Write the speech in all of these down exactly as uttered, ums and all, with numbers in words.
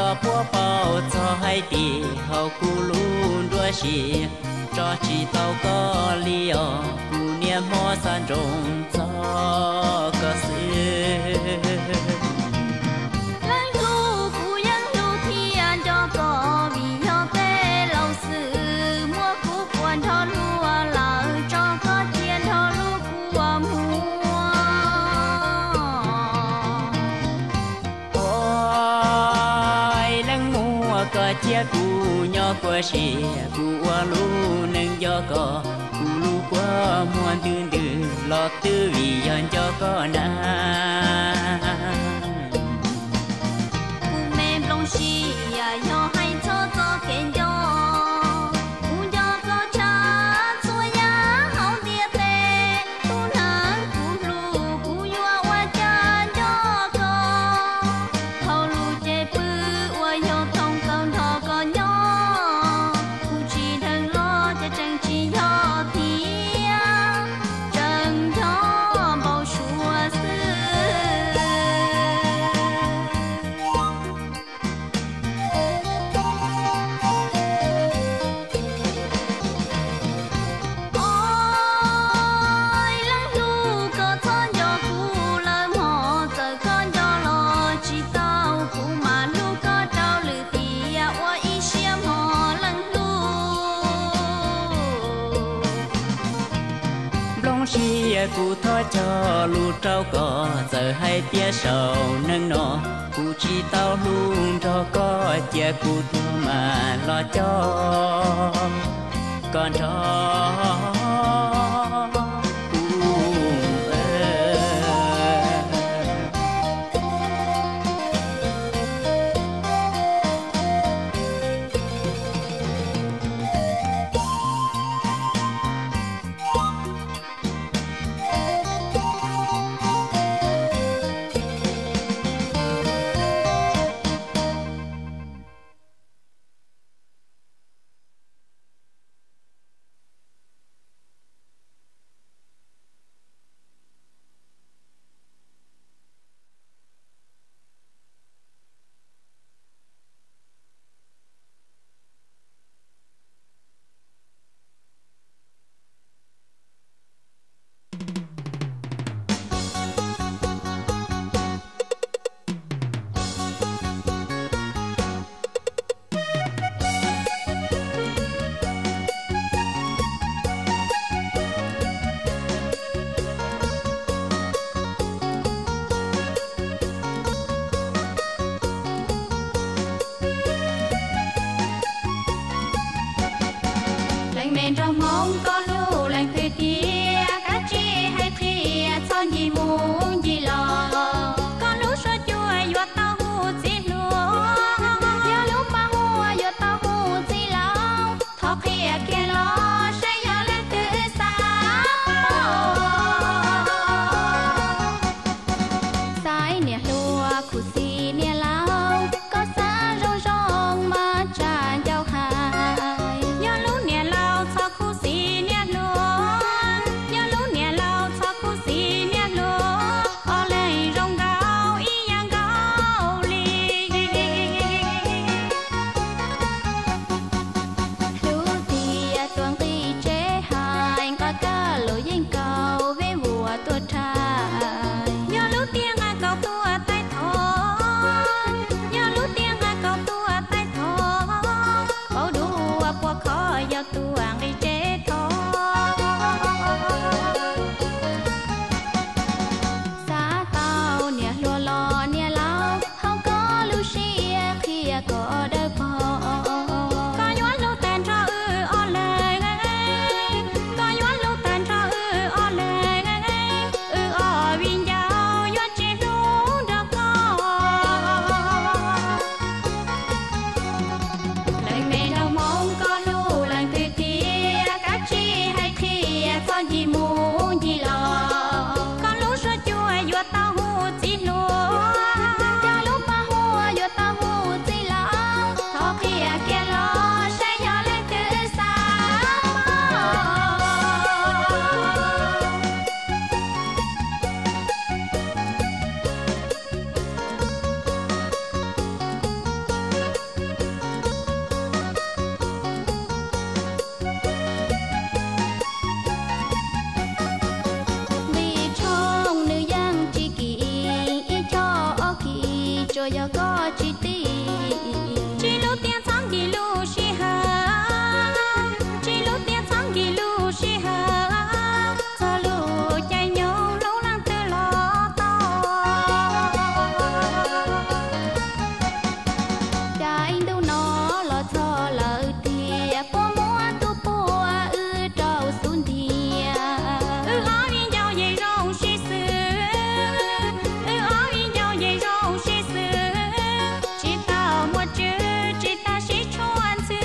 có búa bao cho hai tỷ hậu cú luôn đua xì cho chỉ tàu có liều cú niệm mò san rồng cho có xưa lãng du cú yang du thiên cho có vì nhau tê lâu sự mua cú quan thọ lúa lợ cho có thiên thọ lúa cua mua ôi lãng mua có chia cú nhỏ qua xì cú lu nâng gió có cú lu qua muôn tương tư lọt tư vì dân cho có na cú mềm lông xì ya yo hay cho cho kén yo cú yo có cha chua ya hậu địa tê tu nang cú lu cú yo wa cha yo có hậu lu chế bự wa yo thông công thọ có nhỏ cú chỉ thân lo cho chẳng chỉ yo thiên chẳng cho bao xua xưa ôi lăng du có thon gió cú lời mò giờ con gió lo chỉ tao cú mà lu có trao lử tia wa ý xiêm mò lăng du lông xì cú thọ cho lu trao có giờ hai tia sầu nâng nọ cú chỉ tao luôn cho có chia cú thua mà lo cho con cho cú ơi. giờ có chỉ tí chỉ lúc tiền thắng gì lúc xí hà chỉ lúc tiền thắng gì lúc xí hà giờ lúc chạy nhau lúc lang tư lo to chạy đâu nó lo cho lời tiề po mua tu po ư trâu xuống tiề ư ó đi nhau về rong xí xứ ư ó đi nhau về rong xí xứ chỉ tao một chữ chỉ ta xí chuan xứ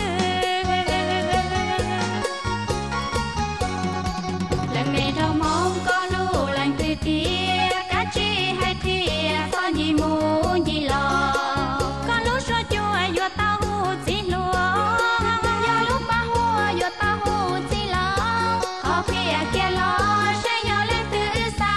lần này rau mong có lu lành từ tia cá chi hay thìa có gì muốn gì lo có lúc xóa chua vừa tao hú chỉ lúa giờ lúc ba hú vừa tao hú chỉ lo có phía kia lo sẽ nhỏ lên từ xa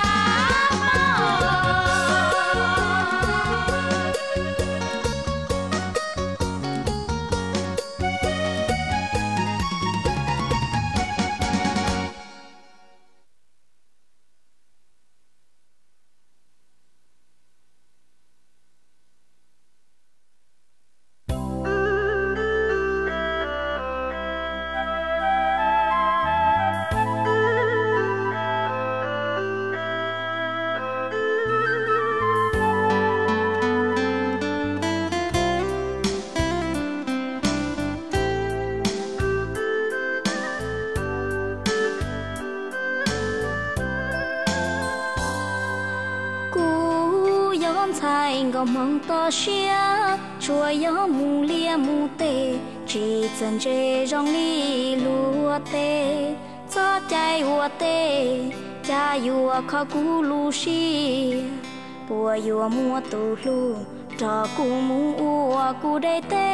ngọc mong to xia chùa gió mù lia mù tê chỉ dần dê rong li lúa tê gió chạy hùa tê cha yùa khó cú lu xi bùa yùa mua tù lu trò cú mu ua cú đê tê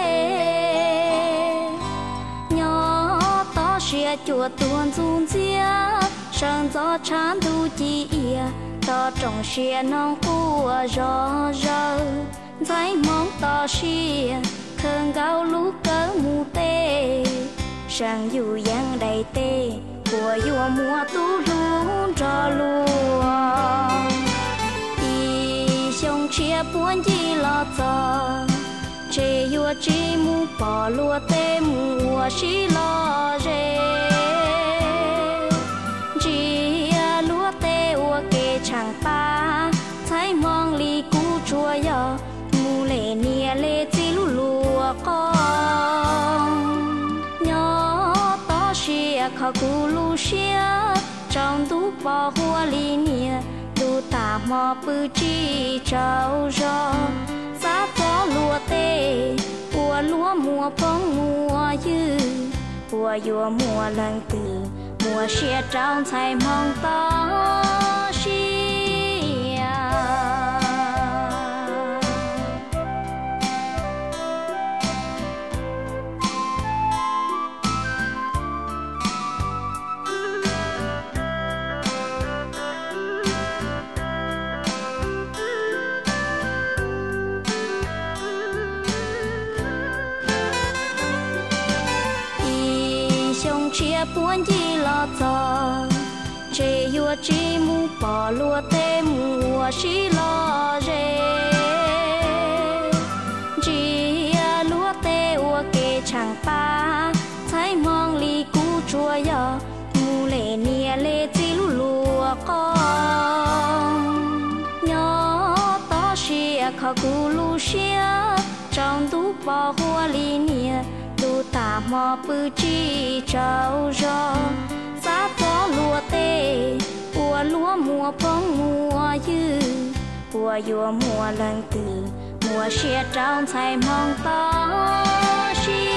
nhỏ to xia chùa tuôn run xia sân gió chán thu chi ia to trong xia non cua gió rơ trái mong to xia khơn gạo lú cớ mu tê sang dù giang đầy tê của vua mùa tú lú trò lúa đi sông chia buôn chi lo cho chê vua chi mu bỏ lúa tê mùa xí lo rê lúa tê ua kê chẳng pa thái mong li cú chua yo mu lệ nia lệ chi lu lúa con nhỏ to xia khó cú lu xia trong tú bỏ hoa li nia tu ta mò bự chi trâu rò giá phó lúa tê ua lúa mùa phong mùa dư ua vua mùa lần từ mùa xia trong thay mong to xia chia buôn chi lo cho chê vua chi mu bỏ lúa tê mùa xí lo rê chi lúa tê ua kê chẳng pa thái mong li cú chua yo mu lệ nia lệ chi lu lúa con nhỏ to xia khó cú lu xia trong tú bỏ hoa li nia tu ta mò bự chi trâu rò giá phó lúa tê ua lúa mùa phong mùa dư ua vua mùa lần từ mùa xia trong thay mong to xia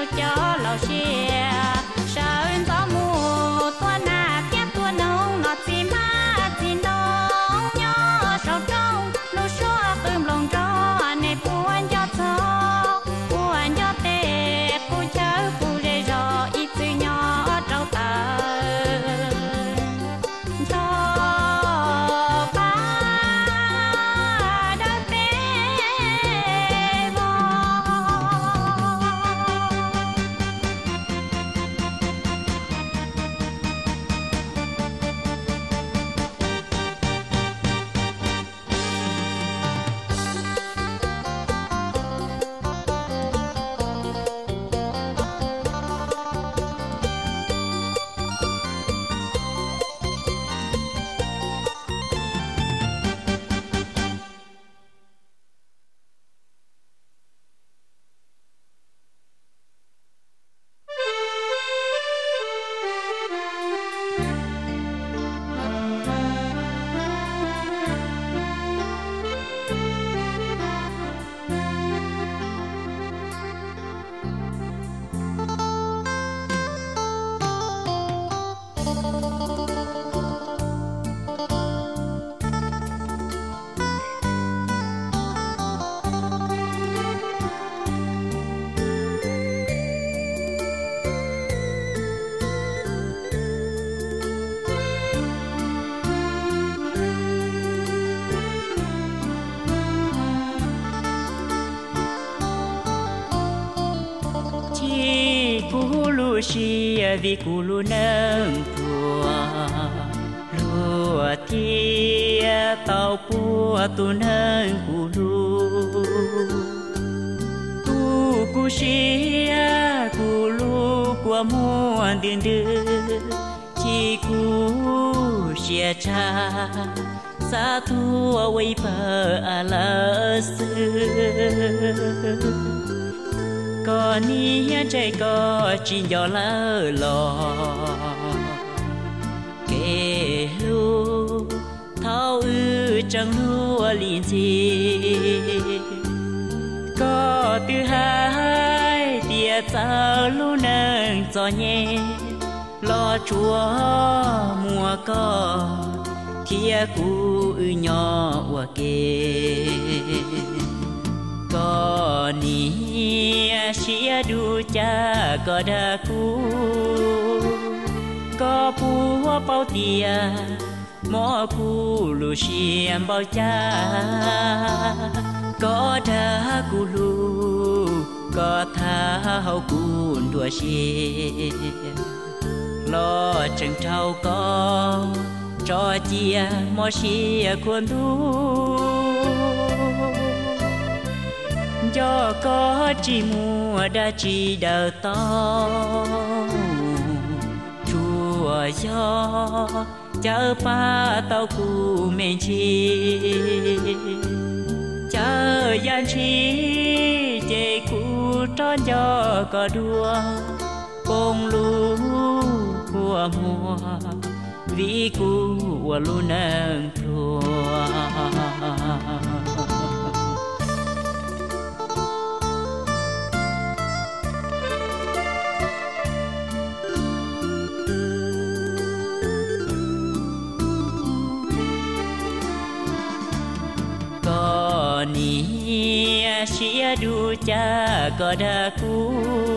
cho lão xia sao gió mùa tua na tiếp tua nông nọ chỉ má chỉ nông nhớ sầu trong lúa xóa ươm lòng cho này buồn cho thọ buồn cho tê cu chớ cu rê rò ít từ nhỏ trâu tờ xia vì cù lu nâng thua lúa tia tàu bùa tu nâng cù lu tu cù xia cù lu của muôn tiền đưa chỉ cù xia cha sa thua quay bờ à lỡ xưa có nia chạy có chỉ nhỏ lỡ lò kể lu thao ư chẳng lúa liền gì có thứ hai tia sao lu nâng gió nhẹ lo chúa mùa có kia cu ư nhỏ qua kê có nia xia du cha có đa cu có bùa bao tia mò cu lu xiêm bao cha có đa cu lu có thao cuốn đùa xia lo chẳng trâu có cho chia mò xia cuốn du cho có chỉ mùa đã chỉ đào to chùa gió chở ba tàu cụ mền chi chở gian chi chê cụ tròn gió có đua bông lú của mùa vì cụ của lu nâng thua có nia xia du cha có đa cu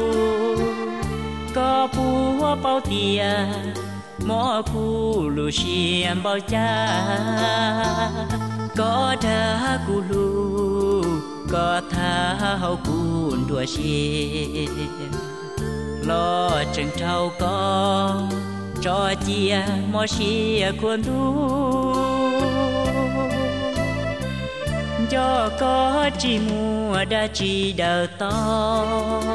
có bùa bao tia mò cu lu xiêm bao cha có đa cu lu có thao cuốn đùa xia lo chẳng trâu có cho chia mò xia cuốn du cho có chỉ mùa đã chỉ đào to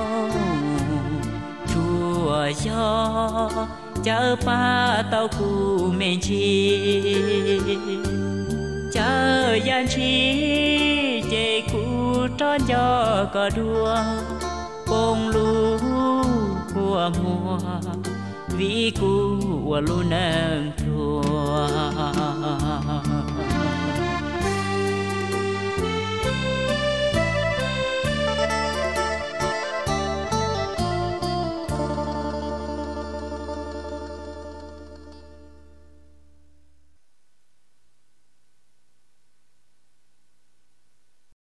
chùa gió chở ba tàu cụ mền chi chở gian chi chê cụ tròn gió có đua bông lú của mùa vì cụ lu nâng thua